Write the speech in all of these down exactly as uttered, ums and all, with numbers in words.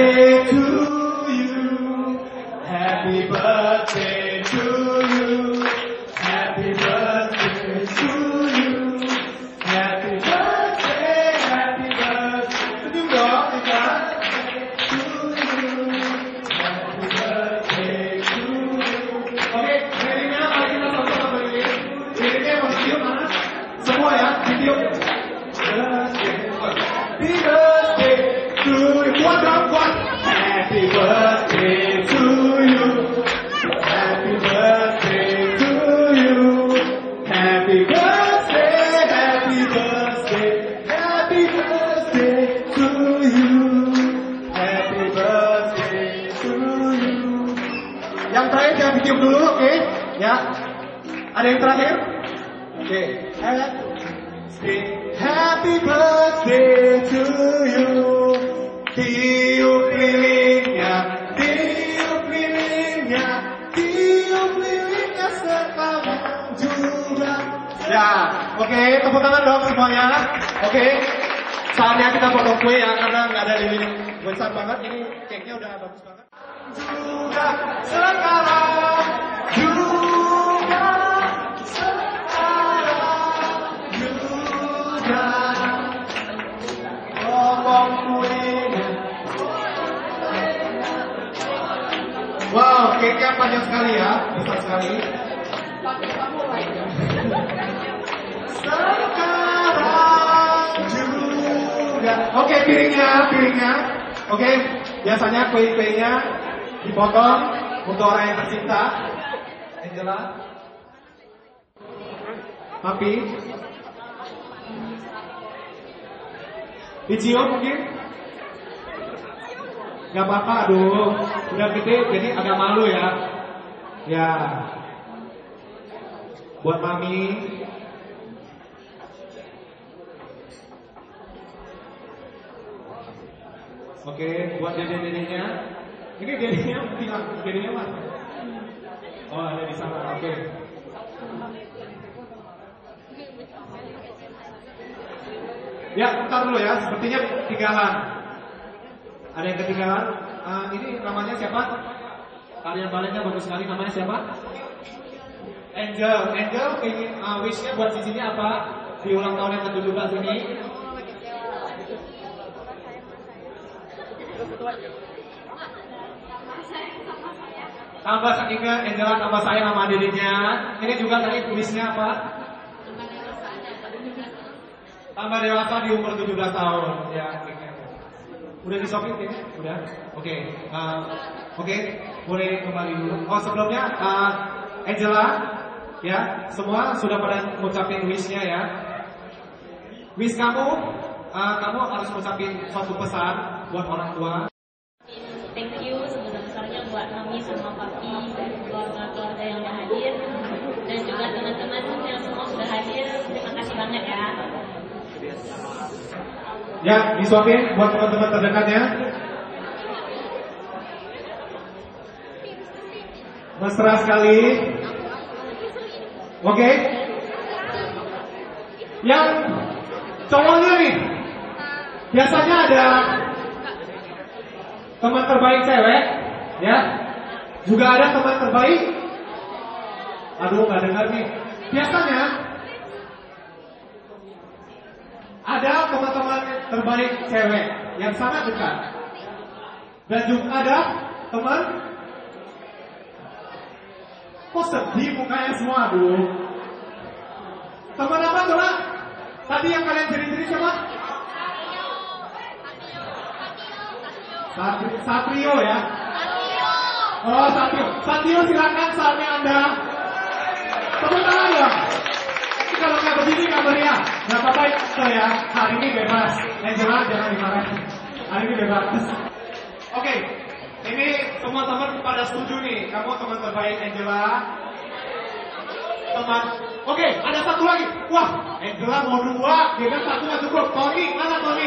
birthday to you. Happy birthday to you. Happy birthday to you. Happy birthday, happy birthday. Senyum dong, Ika. To you. Happy birthday to you. Oke, liriknya mari kita sama-sama beririk. Liriknya mau ditiup mana? Semua ya, ditiup. Happy birthday to you. Kuat dong, kuat. Happy birthday to you. Happy birthday to you. Happy birthday, happy birthday, happy birthday to you. Happy birthday to you. Yang terakhir jangan ditiup dulu, oke? Okay? Ya. Ada yang terakhir? Oke. Okay. Happy birthday to you. Tiup lilinnya, tiup lilinnya, tiup lilinnya sekarang juga. Ya, oke, okay, tepuk tangan dong semuanya. Oke, okay. Saatnya kita potong kue ya, karena nggak ada lilin besar banget. Ini cake-nya udah bagus banget. Juga sekarang juga sekarang juga potong kuenya. Wow, cake-nya panjang sekali ya, besar sekali. Sekarang juga. Oke, piringnya, piringnya. Oke, biasanya kue-kuenya dipotong untuk orang yang tercinta. Angela, Papi, dicium mungkin? Gak apa-apa, aduh, udah gede jadi agak malu ya. Ya, buat mami. Oke, buat dede-dedenya. Ini dedenya bilang, dedenya mana? Oh, ada di sana. Oke. Ya, bentar dulu ya. Sepertinya ketinggalan. Ada yang ketinggalan? Uh, ini namanya siapa? Kalian baletnya bagus sekali. Namanya siapa? Angel. Angel, ingin uh, wish-nya buat cincinnya apa? Di ulang tahun yang ke tujuh belas ini. Tambah ingat Angela tambah sayang sama dirinya. Ini juga tadi tulisnya apa? Tambah dewasa di umur tujuh belas tahun. Ya, udah disopin ini? Udah? Oke. Okay. Uh, Oke, okay. Boleh kembali dulu. Oh, sebelumnya uh, Angela, ya, semua sudah pada ngucapin wish-nya ya. Wish kamu, uh, kamu harus ngucapin suatu pesan buat orang tua. Thank you sebesar-besarnya buat mami sama papi dan keluarga-keluarga yang udah hadir dan juga teman-teman yang semua sudah hadir. Terima kasih banyak ya. Ya, disuapin buat teman-teman terdekatnya. Mesra sekali. Oke. Okay. Yang cowoknya nih, biasanya ada teman terbaik cewek, ya. Juga ada teman terbaik. Aduh, nggak dengar nih. Biasanya ada teman-teman terbaik cewek yang sangat dekat. Dan juga ada teman. Kok sedih mukanya semua, aduh. Teman apa coba? Tadi yang kalian jadi-jadi siapa? Satrio, Satrio ya? Oh, Satrio. Satrio silakan saatnya Anda. Tepuk tangan ya. Ini kalau nggak begini nggak meriah. Nggak apa-apa ya. Hari ini bebas. Angela jangan dimarahin. Hari ini bebas. Oke. Okay. Ini semua teman pada setuju nih. Kamu teman terbaik Angela. Teman. Oke, okay, ada satu lagi. Wah, Angela mau dua. Dia kan satu nggak cukup. Tony, mana Tony?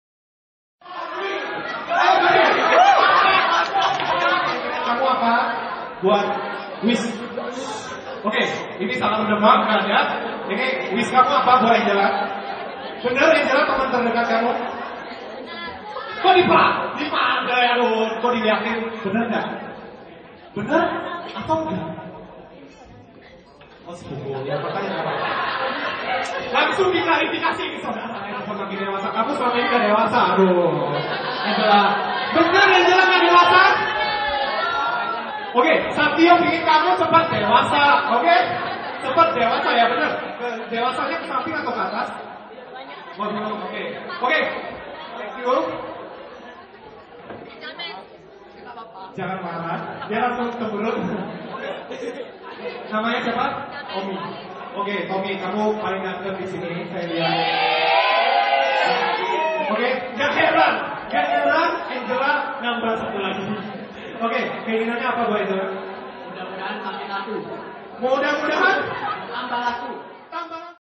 Kamu apa? Buat wish. Oke, okay, ini sangat mendebarkan ya. Ini wish kamu apa buat Angela? Bener Angela teman terdekat kamu? Kok dipa? Dipanggil ya Run? Kok dilihatin? Bener nggak? Bener? Atau enggak? Oh sebetulnya makanya apa? Langsung diklarifikasi ke saudara yang semakin dewasa. Kamu selama ini gak dewasa. Aduh. Angela. Bener Angela gak dewasa? Oke, Satio bikin kamu cepat dewasa. Oke? Cepat dewasa ya bener. Dewasanya ke samping atau ke atas? Oh, oke. Oke. Thank you. Jangan marah. Dia langsung cemberut. Namanya siapa? Tommy. Oke, Tommy, kamu paling ganteng di sini. Saya lihat. Oke, gak heran, gak heran. Angela nambah satu lagi. Oke, keinginannya apa buat itu? Mudah-mudahan makin laku. Mudah-mudahan Tambah laku.